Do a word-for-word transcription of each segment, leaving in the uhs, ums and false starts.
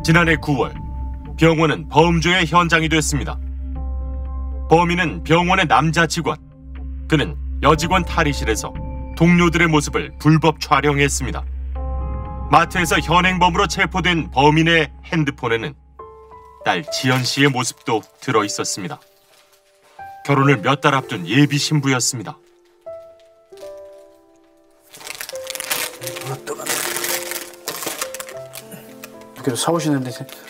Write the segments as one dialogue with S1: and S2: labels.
S1: 지난해 구월, 병원은 범죄의 현장이 됐습니다. 범인은 병원의 남자 직원. 그는 여직원 탈의실에서 동료들의 모습을 불법 촬영했습니다. 마트에서 현행범으로 체포된 범인의 핸드폰에는 딸 지연 씨의 모습도 들어 있었습니다. 결혼을 몇 달 앞둔 예비 신부였습니다.
S2: 그래도 사오시는데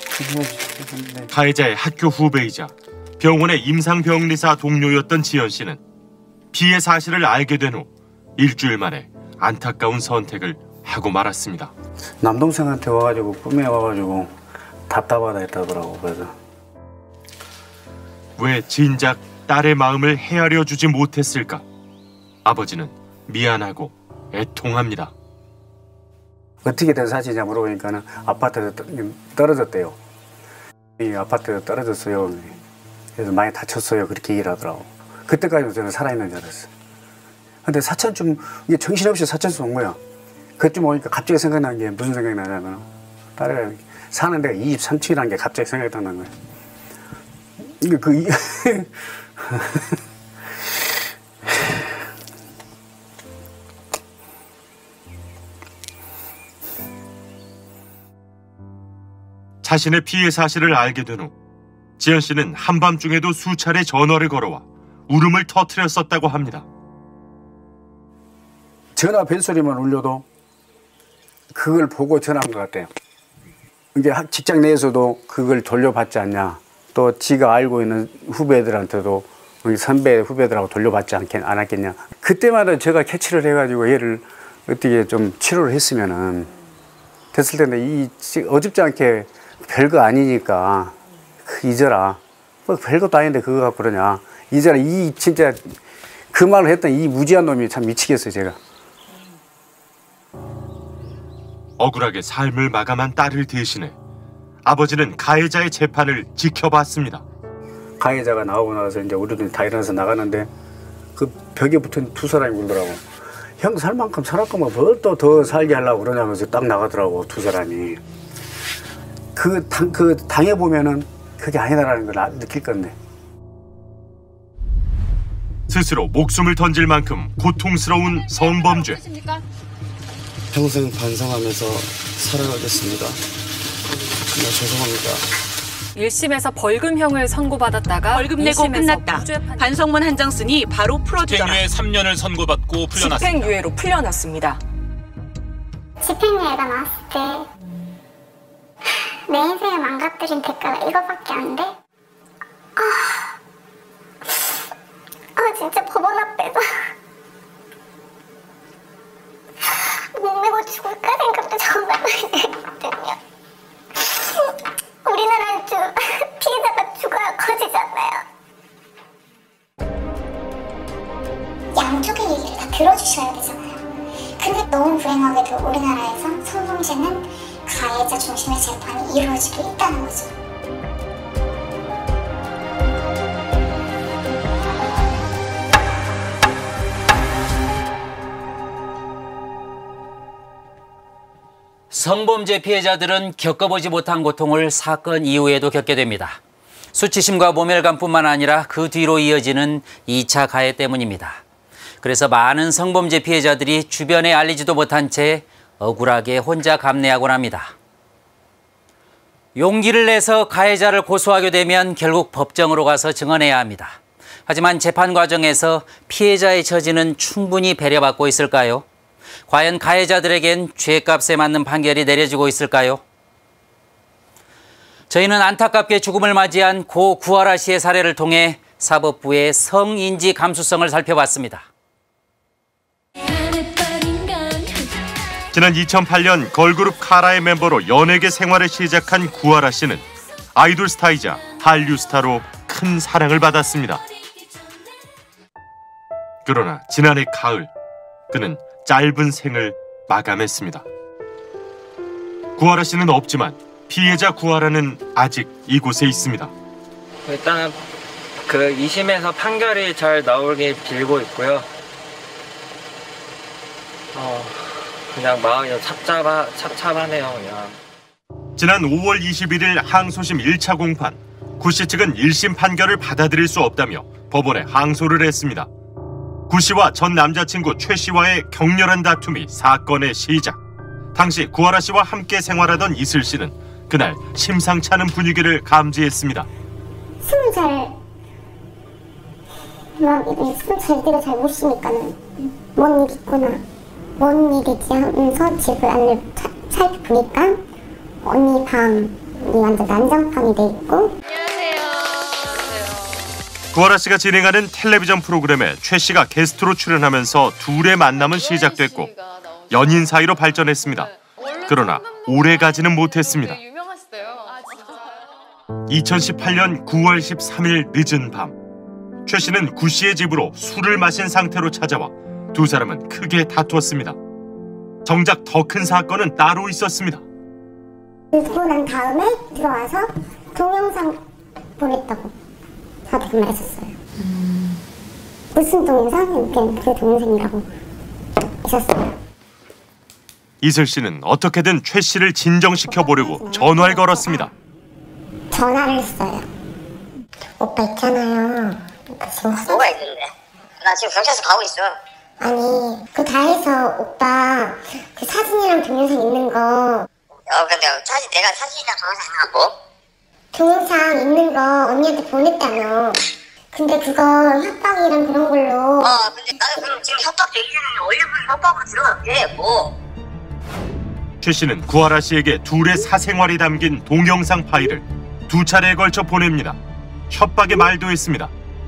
S1: 가해자의 학교 후배이자 병원의 임상병리사 동료였던 지연 씨는 피해 사실을 알게 된 후 일주일 만에 안타까운 선택을 하고 말았습니다.
S2: 남동생한테 와가지고 꿈에 와가지고 답답하다 했다더라고. 그래서
S1: 왜 진작 딸의 마음을 헤아려 주지 못했을까? 아버지는 미안하고 애통합니다.
S2: 어떻게 된 사실이냐 물어보니까는 아파트에서 떨어졌대요. 이 아파트에서 떨어졌어요. 그래서 많이 다쳤어요. 그렇게 얘기를 하더라고. 그때까지도 저는 살아있는 줄 알았어요. 근데 사천쯤 이게 정신없이 사천쯤 온 거야. 그쯤 오니까 갑자기 생각난 게 무슨 생각이 나냐면 딸이 사는 데가 이십삼 층이라는 게 갑자기 생각이 딱 난 거야. 이게 그 이...
S1: 자신의 피해 사실을 알게 된 후 지연 씨는 한밤중에도 수차례 전화를 걸어와 울음을 터뜨렸었다고 합니다.
S2: 전화 벨소리만 울려도 그걸 보고 전화한 것 같아요. 이게 직장 내에서도 그걸 돌려받지 않냐. 또 지가 알고 있는 후배들한테도 우리 선배 후배들하고 돌려받지 않겠, 않았겠냐. 그때마다 제가 캐치를 해가지고 얘를 어떻게 좀 치료를 했으면은 됐을 텐데 이 어줍지 않게 별거 아니니까 잊어라. 뭐 별것도 아닌데 그거 갖고 그러냐. 잊어라. 이 진짜 그 말을 했던 이 무지한 놈이 참 미치겠어요 제가.
S1: 억울하게 삶을 마감한 딸을 대신해 아버지는 가해자의 재판을 지켜봤습니다.
S2: 가해자가 나오고 나서 이제 우리들 다 일어나서 나가는데 그 벽에 붙은 두 사람이 울더라고. 형 살 만큼 살았구만 뭘 또 더 살게 하려고 그러냐면서 딱 나가더라고 두 사람이. 그, 당, 그 당해보면은 그게 아니다라는 걸 느낄 건데.
S1: 스스로 목숨을 던질 만큼 고통스러운 성범죄.
S3: 평생 반성하면서 살아가겠습니다. 정말 죄송합니다.
S4: 일 심에서 벌금형을 선고받았다가
S5: 벌금 내고 끝났다. 반성문 한 장 쓰니 바로 풀어주더라.
S6: 집행유예 삼 년을 선고받고 풀려났습니다.
S4: 집행유예로 풀려났습니다.
S7: 집행유예가 나왔을 때 내 인생을 망가뜨린 대가가 이거밖에 안 돼? 아, 아 진짜 법원 앞에서 목매고 죽을까 생각도 정말 많이 했거든요. 우리나라는 좀 피해자가 죽어야 커지잖아요. 양쪽의 얘기를 다 들어주셔야 되잖아요. 근데 너무 불행하게도 우리나라에서 성범죄는 가해자 중심의 재판이 이루어지고 있다는 거죠.
S8: 성범죄 피해자들은 겪어보지 못한 고통을 사건 이후에도 겪게 됩니다. 수치심과 모멸감뿐만 아니라 그 뒤로 이어지는 이 차 가해 때문입니다. 그래서 많은 성범죄 피해자들이 주변에 알리지도 못한 채 억울하게 혼자 감내하곤 합니다. 용기를 내서 가해자를 고소하게 되면 결국 법정으로 가서 증언해야 합니다. 하지만 재판 과정에서 피해자의 처지는 충분히 배려받고 있을까요? 과연 가해자들에겐 죄값에 맞는 판결이 내려지고 있을까요? 저희는 안타깝게 죽음을 맞이한 고 구하라 씨의 사례를 통해 사법부의 성인지 감수성을 살펴봤습니다.
S1: 지난 이천팔 년 걸그룹 카라의 멤버로 연예계 생활을 시작한 구하라 씨는 아이돌 스타이자 한류 스타로 큰 사랑을 받았습니다. 그러나 지난해 가을 그는 짧은 생을 마감했습니다. 구하라 씨는 없지만 피해자 구하라는 아직 이곳에 있습니다.
S9: 일단 그 이 심에서 판결이 잘 나오길 빌고 있고요. 어, 그냥 마음이 찹찹하, 찹찹하네요, 그냥.
S1: 지난 오월 이십일일 항소심 일 차 공판, 구 씨 측은 일 심 판결을 받아들일 수 없다며 법원에 항소를 했습니다. 구 씨와 전 남자친구 최 씨와의 격렬한 다툼이 사건의 시작. 당시 구하라 씨와 함께 생활하던 이슬 씨는 그날 심상치 않은 분위기를 감지했습니다.
S7: 숨을 잘, 막 숨 잘 들어 잘 못 쉬니까는 뭔 일 있구나, 뭔 일이지 하면서 집을 안을 살펴보니까 언니 방이 완전 난장판이 돼 있고.
S1: 구하라 씨가 진행하는 텔레비전 프로그램에 최 씨가 게스트로 출연하면서 둘의 만남은 시작됐고 연인 사이로 발전했습니다. 그러나 오래가지는 못했습니다. 이천십팔년 구월 십삼일 늦은 밤, 최 씨는 구 씨의 집으로 술을 마신 상태로 찾아와 두 사람은 크게 다투었습니다. 정작 더 큰 사건은 따로 있었습니다.
S7: 그러고 난 다음에 들어와서 동영상 보냈다고 저한테 말했었어요. 음. 무슨 동영상? 그냥 그 동영상이라고 있었어요.
S1: 이슬 씨는 어떻게든 최 씨를 진정시켜 보려고 전화를 걸었습니다.
S7: 전화를 했어요. 오빠 있잖아요. 지금 화장...
S10: 뭐가 있는데? 나 지금 경찰서 가고 있어.
S7: 아니, 그 다 해서 오빠 그 사진이랑 동영상 있는 거.
S10: 어, 근데 사진 내가 사진이랑 동영상 있나 뭐?
S7: 동영상 있는 거 언니한테 보냈다며. 근데 그거 협박이랑 그런 걸로.
S10: 어, 근데 나는 그럼 지금 협박 얘기는 올려보는 협박으로 들어갈게, 뭐.
S1: 최 씨는 구하라 씨에게 둘의 사생활이 담긴 동영상 파일을 두 차례에 걸쳐 보냅니다. 협박의 말도 했습니다.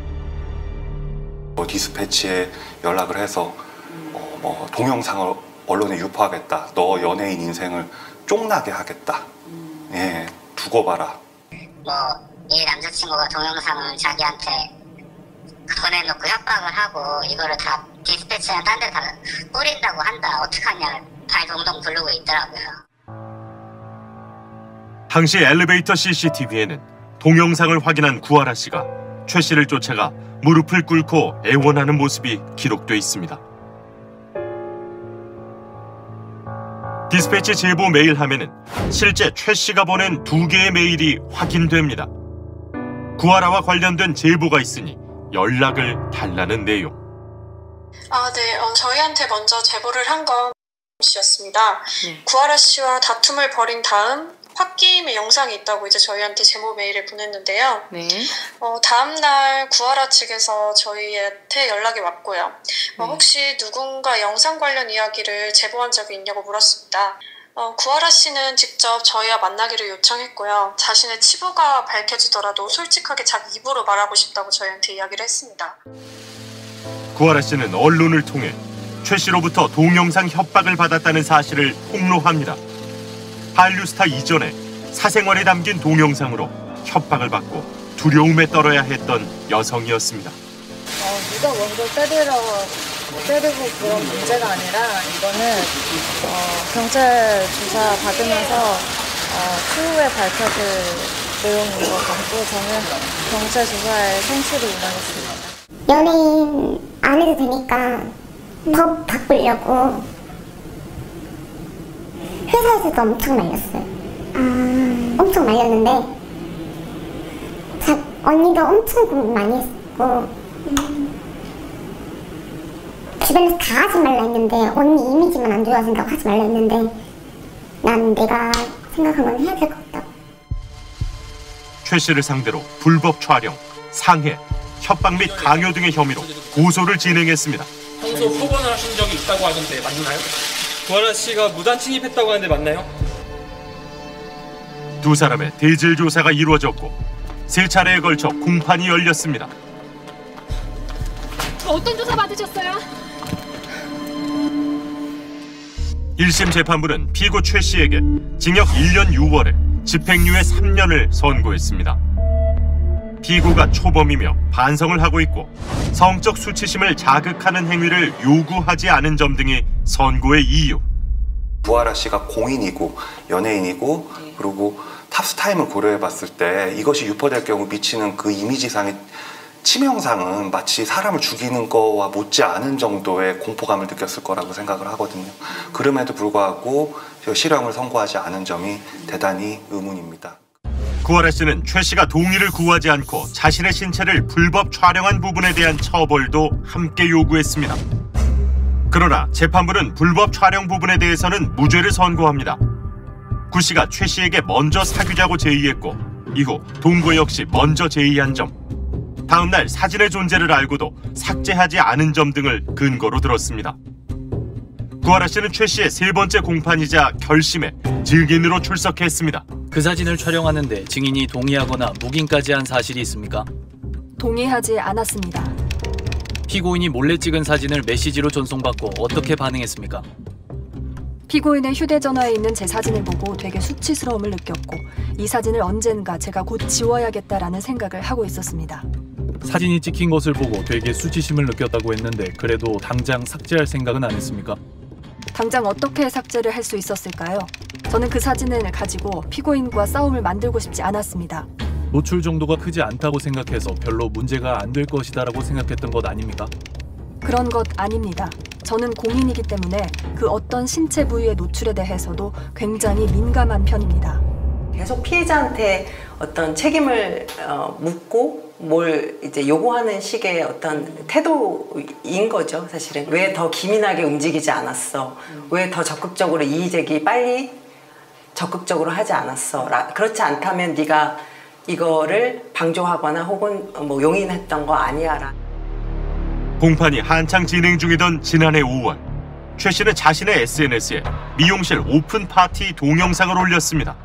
S11: 뭐 디스패치에 연락을 해서 어, 뭐 동영상을 언론에 유포하겠다. 너 연예인 인생을 쪽나게 하겠다. 예, 두고 봐라.
S10: 뭐 이 남자친구가 동영상을 자기한테 보내놓고 협박을 하고 이거를 다 디스패치나 딴 데 다 뿌린다고 한다. 어떡하냐. 발 동동 부르고 있더라고요.
S1: 당시 엘리베이터 씨씨티비에는 동영상을 확인한 구하라 씨가 최 씨를 쫓아가 무릎을 꿇고 애원하는 모습이 기록돼 있습니다. 디스패치 제보 메일 화면은 실제 최 씨가 보낸 두 개의 메일이 확인됩니다. 구하라와 관련된 제보가 있으니 연락을 달라는 내용.
S12: 아, 네. 어, 저희한테 먼저 제보를 한 건 씨였습니다. 네. 구하라 씨와 다툼을 벌인 다음 홧김의 영상이 있다고 이제 저희한테 제보 메일을 보냈는데요. 네. 어, 다음날 구하라 측에서 저희한테 연락이 왔고요. 네. 어, 혹시 누군가 영상 관련 이야기를 제보한 적이 있냐고 물었습니다. 어, 구하라 씨는 직접 저희와 만나기를 요청했고요. 자신의 치부가 밝혀지더라도 솔직하게 자기 입으로 말하고 싶다고 저희한테 이야기를 했습니다.
S1: 구하라 씨는 언론을 통해 최 씨로부터 동영상 협박을 받았다는 사실을 폭로합니다. 한류스타 이전에 사생활에 담긴 동영상으로 협박을 받고 두려움에 떨어야 했던 여성이었습니다.
S13: 어, 누가 먼저 때리러, 때리고 그런 문제가 아니라 이거는 어, 경찰 조사 받으면서 어, 추후에 밝혀질 내용인 것 같고 저는 경찰 조사에 성실히 임하겠습니다.
S7: 연예인 안 해도 되니까 법 바꾸려고 회사에서도 엄청 말렸어요. 아, 엄청 말렸는데 자, 언니도 엄청 고민 많이 했고 음. 주변에서 다 하지 말라 했는데 언니 이미지만 안 좋아 생각 하지 말라 했는데 난 내가 생각한 건 해야 될 것 같다고.
S1: 최 씨를 상대로 불법 촬영, 상해, 협박 및 강요 등의 혐의로 고소를 진행했습니다.
S6: 평소 폭언을 하신 적이 있다고 하던데 맞나요? 구하라 씨가 무단 침입했다고 하는데 맞나요?
S1: 두 사람의 대질 조사가 이루어졌고 세 차례에 걸쳐 공판이 열렸습니다.
S14: 어떤 조사 받으셨어요?
S1: 일 심 재판부는 피고 최 씨에게 징역 일 년 유 월에 집행유예 삼 년을 선고했습니다. 피고가 초범이며 반성을 하고 있고 성적 수치심을 자극하는 행위를 요구하지 않은 점 등이 선고의 이유.
S11: 구하라 씨가 공인이고 연예인이고 그리고 탑스타임을 고려해봤을 때 이것이 유포될 경우 미치는 그 이미지상의 치매 형상은 마치 사람을 죽이는 거와 못지않은 정도의 공포감을 느꼈을 거라고 생각을 하거든요. 그럼에도 불구하고 실형을 선고하지 않은 점이 대단히 의문입니다.
S1: 구하라 씨는 최 씨가 동의를 구하지 않고 자신의 신체를 불법 촬영한 부분에 대한 처벌도 함께 요구했습니다. 그러나 재판부는 불법 촬영 부분에 대해서는 무죄를 선고합니다. 구 씨가 최 씨에게 먼저 사귀자고 제의했고 이후 동거 역시 먼저 제의한 점, 다음 날 사진의 존재를 알고도 삭제하지 않은 점 등을 근거로 들었습니다. 구하라 씨는 최 씨의 세 번째 공판이자 결심에 증인으로 출석했습니다.
S14: 그 사진을 촬영하는데 증인이 동의하거나 묵인까지 한 사실이 있습니까?
S4: 동의하지 않았습니다.
S14: 피고인이 몰래 찍은 사진을 메시지로 전송받고 어떻게 반응했습니까?
S4: 피고인의 휴대전화에 있는 제 사진을 보고 되게 수치스러움을 느꼈고 이 사진을 언젠가 제가 곧 지워야겠다라는 생각을 하고 있었습니다.
S14: 사진이 찍힌 것을 보고 되게 수치심을 느꼈다고 했는데 그래도 당장 삭제할 생각은 안 했습니까?
S4: 당장 어떻게 삭제를 할 수 있었을까요? 저는 그 사진을 가지고 피고인과 싸움을 만들고 싶지 않았습니다.
S14: 노출 정도가 크지 않다고 생각해서 별로 문제가 안 될 것이다라고 생각했던 것 아닙니까?
S4: 그런 것 아닙니다. 저는 공인이기 때문에 그 어떤 신체 부위의 노출에 대해서도 굉장히 민감한 편입니다.
S15: 계속 피해자한테 어떤 책임을 어, 묻고 뭘 이제 요구하는 식의 어떤 태도인 거죠, 사실은. 왜 더 기민하게 움직이지 않았어? 왜 더 적극적으로 이의제기 빨리 적극적으로 하지 않았어? 라, 그렇지 않다면 네가 이거를 방조하거나 혹은 뭐 용인했던 거 아니야. 라.
S1: 공판이 한창 진행 중이던 지난해 오월, 최 씨는 자신의 에스엔에스에 미용실 오픈 파티 동영상을 올렸습니다.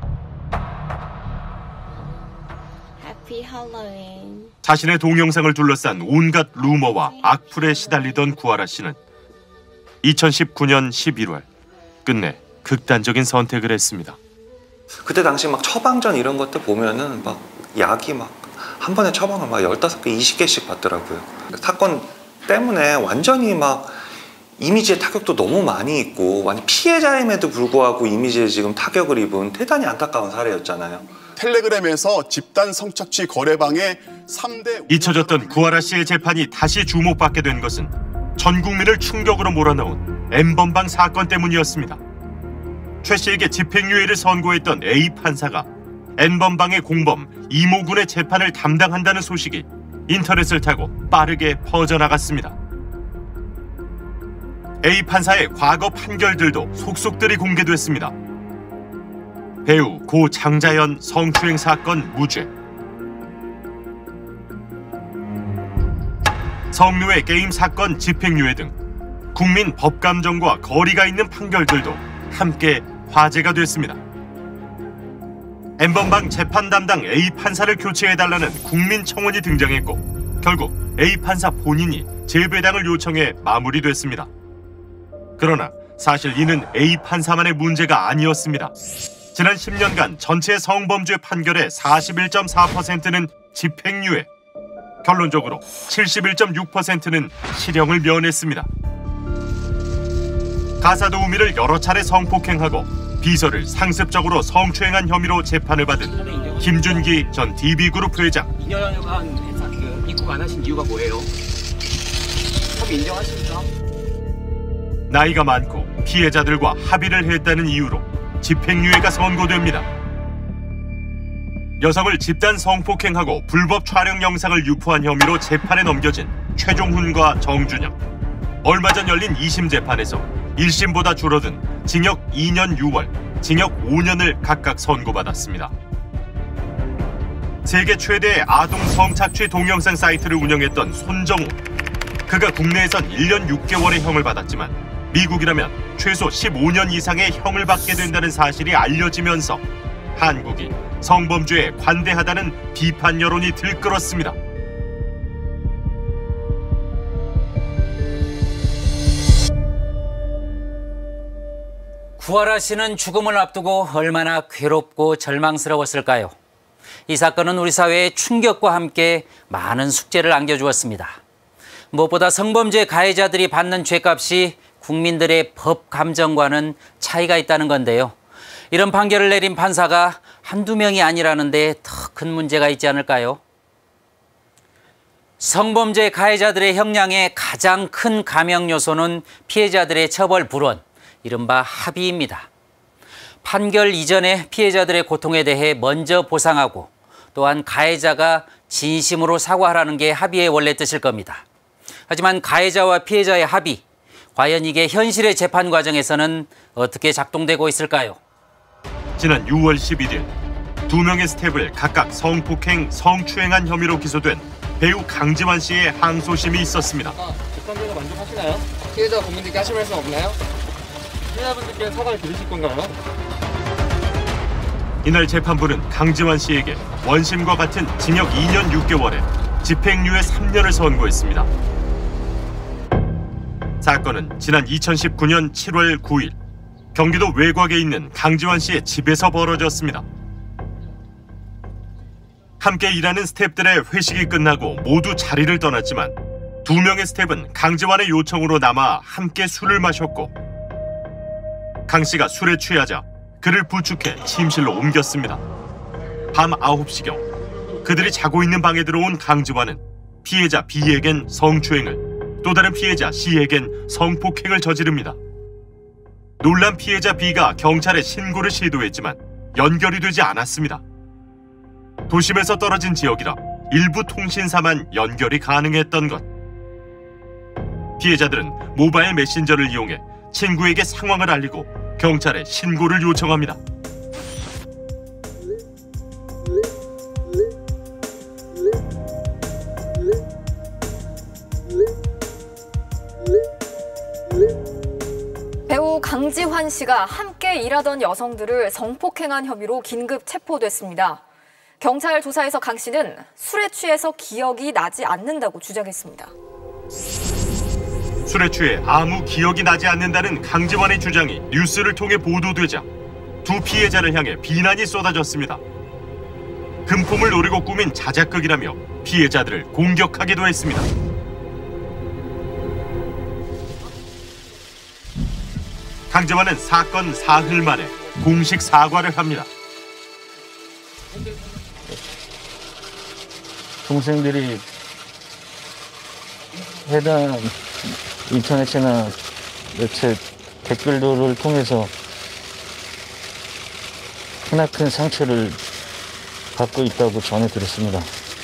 S16: 해피 할로윈.
S1: 자신의 동영상을 둘러싼 온갖 루머와 악플에 시달리던 구하라 씨는 이천십구 년 십일월 끝내 극단적인 선택을 했습니다.
S11: 그때 당시 막 처방전 이런 것들 보면은 막 약이 막 한 번에 처방을 막 열다섯 개, 이십 개씩 받더라고요. 사건 때문에 완전히 막 이미지에 타격도 너무 많이 있고 완전 피해자임에도 불구하고 이미지에 지금 타격을 입은 대단히 안타까운 사례였잖아요.
S17: 텔레그램에서 집단 성착취 거래방의 삼 대
S1: 잊혀졌던 구하라 씨의 재판이 다시 주목받게 된 것은 전 국민을 충격으로 몰아넣은 엠번방 사건 때문이었습니다. 최 씨에게 집행유예를 선고했던 A 판사가 N번방의 공범 이모군의 재판을 담당한다는 소식이 인터넷을 타고 빠르게 퍼져나갔습니다. A 판사의 과거 판결들도 속속들이 공개됐습니다. 배우 고 장자연 성추행 사건 무죄, 성노예 게임 사건 집행유예 등 국민 법감정과 거리가 있는 판결들도 함께 화제가 됐습니다. N번방 재판 담당 A 판사를 교체해달라는 국민청원이 등장했고 결국 A 판사 본인이 재배당을 요청해 마무리됐습니다. 그러나 사실 이는 A 판사만의 문제가 아니었습니다. 지난 십 년간 전체 성범죄 판결의 사십일 점 사 퍼센트는 집행유예, 결론적으로 칠십일 점 육 퍼센트는 실형을 면했습니다. 가사도우미를 여러 차례 성폭행하고 비서를 상습적으로 성추행한 혐의로 재판을 받은 김준기 전 디비그룹 회장.
S18: 이 년여간 그 입국 안 하신 이유가 뭐예요? 협의 인정하십니까?
S1: 나이가 많고 피해자들과 합의를 했다는 이유로 집행유예가 선고됩니다. 여성을 집단 성폭행하고 불법 촬영 영상을 유포한 혐의로 재판에 넘겨진 최종훈과 정준영. 얼마 전 열린 이심 재판에서 일심보다 줄어든 징역 이 년 유 월, 징역 오 년을 각각 선고받았습니다. 세계 최대의 아동 성착취 동영상 사이트를 운영했던 손정우. 그가 국내에선 일 년 육 개월의 형을 받았지만 미국이라면 최소 십오 년 이상의 형을 받게 된다는 사실이 알려지면서 한국이 성범죄에 관대하다는 비판 여론이 들끓었습니다.
S8: 구하라 씨는 죽음을 앞두고 얼마나 괴롭고 절망스러웠을까요? 이 사건은 우리 사회에 충격과 함께 많은 숙제를 안겨주었습니다. 무엇보다 성범죄 가해자들이 받는 죄값이 국민들의 법 감정과는 차이가 있다는 건데요. 이런 판결을 내린 판사가 한두 명이 아니라는데 더 큰 문제가 있지 않을까요? 성범죄 가해자들의 형량의 가장 큰 감형 요소는 피해자들의 처벌 불원, 이른바 합의입니다. 판결 이전에 피해자들의 고통에 대해 먼저 보상하고 또한 가해자가 진심으로 사과하라는 게 합의의 원래 뜻일 겁니다. 하지만 가해자와 피해자의 합의, 과연 이게 현실의 재판 과정에서는 어떻게 작동되고 있을까요?
S1: 지난 유월 십일일 두 명의 스텝을 각각 성폭행, 성추행한 혐의로 기소된 배우 강지환 씨의 항소심이 있었습니다.
S6: 재판대로 만족하시나요? 피해자 국민들께 하실 말씀 없나요? 피해자분들께 사과를 드리실 건가요?
S1: 이날 재판부는 강지환 씨에게 원심과 같은 징역 이 년 육 개월에 집행유예 삼 년을 선고했습니다. 사건은 지난 이천십구 년 칠월 구일 경기도 외곽에 있는 강지환 씨의 집에서 벌어졌습니다. 함께 일하는 스태프들의 회식이 끝나고 모두 자리를 떠났지만 두 명의 스태프는 강지환의 요청으로 남아 함께 술을 마셨고 강 씨가 술에 취하자 그를 부축해 침실로 옮겼습니다. 밤 아홉 시경 그들이 자고 있는 방에 들어온 강지환은 피해자 B에겐 성추행을, 또 다른 피해자 C에겐 성폭행을 저지릅니다. 놀란 피해자 B가 경찰에 신고를 시도했지만 연결이 되지 않았습니다. 도심에서 떨어진 지역이라 일부 통신사만 연결이 가능했던 것. 피해자들은 모바일 메신저를 이용해 친구에게 상황을 알리고 경찰에 신고를 요청합니다.
S4: 배우 강지환 씨가 함께 일하던 여성들을 성폭행한 혐의로 긴급 체포됐습니다. 경찰 조사에서 강 씨는 술에 취해서 기억이 나지 않는다고 주장했습니다.
S1: 술에 취해 아무 기억이 나지 않는다는 강지환의 주장이 뉴스를 통해 보도되자 두 피해자를 향해 비난이 쏟아졌습니다. 금품을 노리고 꾸민 자작극이라며 피해자들을 공격하기도 했습니다. 강지환은 사건 사흘 만에 공식 사과를 합니다.
S19: 동생들이 해당 인터넷이나 매체 댓글들을 통해서 크나큰 상처를 받고 있다고 전해 들었습니다.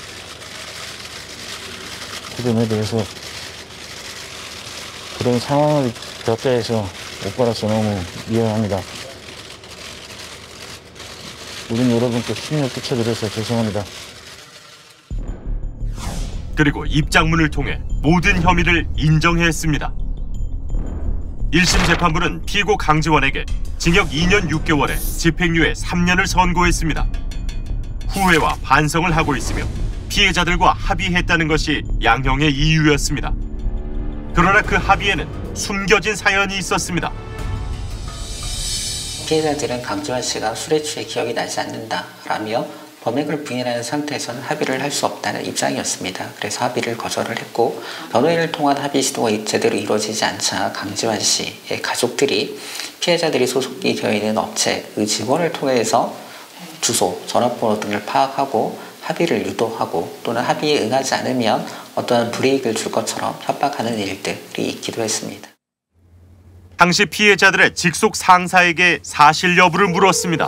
S19: 그 점에 대해서 그런 상황을 겪게 해서 오빠로서 너무 미안합니다. 우린 여러분께 충격 끼쳐드려서 죄송합니다.
S1: 그리고 입장문을 통해 모든 혐의를 인정했습니다. 일 심 재판부는 피고 강지환에게 징역 이 년 육 개월에 집행유예 삼 년을 선고했습니다. 후회와 반성을 하고 있으며 피해자들과 합의했다는 것이 양형의 이유였습니다. 그러나 그 합의에는 숨겨진 사연이 있었습니다.
S20: 피해자들은 강지환 씨가 술에 취해 기억이 나지 않는다라며 범행을 부인하는 상태에서는 합의를 할 수 없다는 입장이었습니다. 그래서 합의를 거절을 했고 변호인을 통한 합의 시도가 제대로 이루어지지 않자 강지환 씨의 가족들이 피해자들이 소속이 되어 있는 업체의 직원을 통해서 주소, 전화번호 등을 파악하고 합의를 유도하고 또는 합의에 응하지 않으면 어떠한 불이익을 줄 것처럼 협박하는 일들이 있기도 했습니다.
S1: 당시 피해자들의 직속 상사에게 사실 여부를 물었습니다.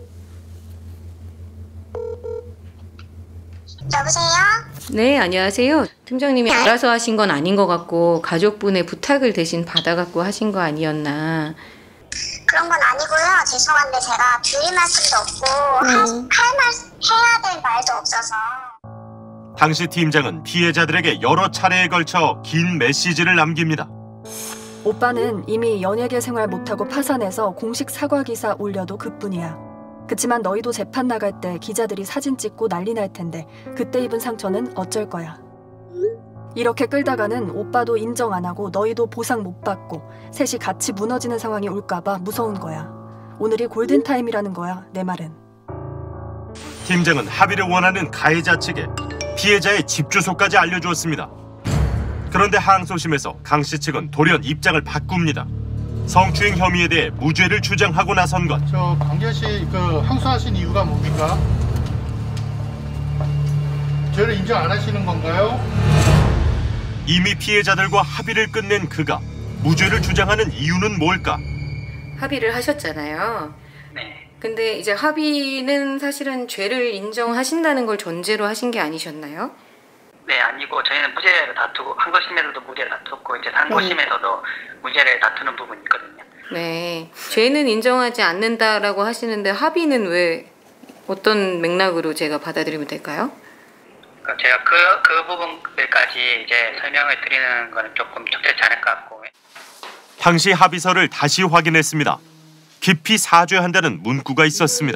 S7: 여보세요?
S21: 네, 안녕하세요. 팀장님이 알아서 하신 건 아닌 것 같고 가족분의 부탁을 대신 받아갖고 하신 거 아니었나.
S7: 그런 건 아니고요. 죄송한데 제가 드릴 말씀도 없고 음. 할 말, 해야 될 말도 없어서.
S1: 당시 팀장은 피해자들에게 여러 차례에 걸쳐 긴 메시지를 남깁니다.
S4: 오빠는 이미 연예계 생활 못하고 파산해서 공식 사과 기사 올려도 그뿐이야. 그치만 너희도 재판 나갈 때 기자들이 사진 찍고 난리 날 텐데 그때 입은 상처는 어쩔 거야. 이렇게 끌다가는 오빠도 인정 안 하고 너희도 보상 못 받고 셋이 같이 무너지는 상황이 올까봐 무서운 거야. 오늘이 골든타임이라는 거야, 내 말은.
S1: 팀장은 합의를 원하는 가해자 측에 피해자의 집 주소까지 알려주었습니다. 그런데 항소심에서 강 씨 측은 돌연 입장을 바꿉니다. 성추행 혐의에 대해 무죄를 주장하고 나선 것.
S22: 저 강지환 씨 그 항소하신 이유가 뭡니까?
S2: 죄를 인정 안 하시는 건가요?
S1: 이미 피해자들과 합의를 끝낸 그가 무죄를 주장하는 이유는 뭘까?
S21: 합의를 하셨잖아요. 네. 근데 이제 합의는 사실은 죄를 인정하신다는 걸 전제로 하신 게 아니셨나요?
S22: 네, 아니고 저희는 무죄를 다투고 항소심에서도 무죄를 다투고 이제 상고심에서도 네. 무죄를 다투는 부분이 있거든요.
S21: 네, 죄는 인정하지 않는다라고 하시는데 합의는 왜 어떤 맥락으로 제가 받아들이면 될까요?
S22: 그러니까 제가 그, 그 부분까지 이제 설명을 드리는 거는 조금 적절치 않을 것 같고.
S1: 당시 합의서를 다시 확인했습니다. 깊이 사죄한다는 문구가 있었습니다.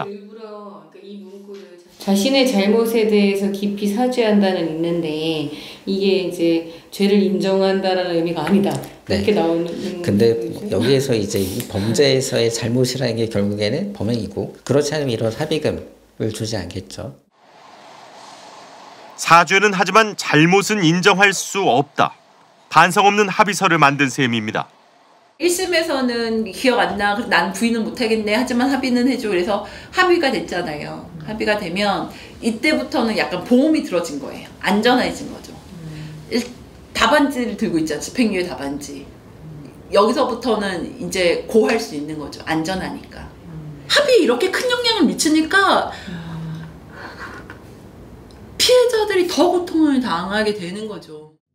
S21: 자신의 잘못에 대해서 깊이 사죄한다는 있는데 이게 이제 죄를 인정한다라는 의미가 아니다. 이렇게
S20: 네.
S21: 나오는.
S20: 근데 여기에서 이제 이 범죄에서의 잘못이라는 게 결국에는 범행이고 그렇지 않으면 이런 합의금을 주지 않겠죠.
S1: 사죄는 하지만 잘못은 인정할 수 없다. 반성 없는 합의서를 만든 셈입니다.
S23: 일 심에서는 기억 안 나, 난 부인은 못하겠네, 하지만 합의는 해줘. 그래서 합의가 됐잖아요. 합의가 되면 이때부터는 약간 보험이 들어진 거예요. 안전해진 거죠. 일, 답안지를 들고 있잖아, 집행유예 답안지. 여기서부터는 이제 고할 수 있는 거죠. 안전하니까. 합의에 이렇게 큰 영향을 미치니까 피해자들이 더 고통을 당하게 되는 거죠.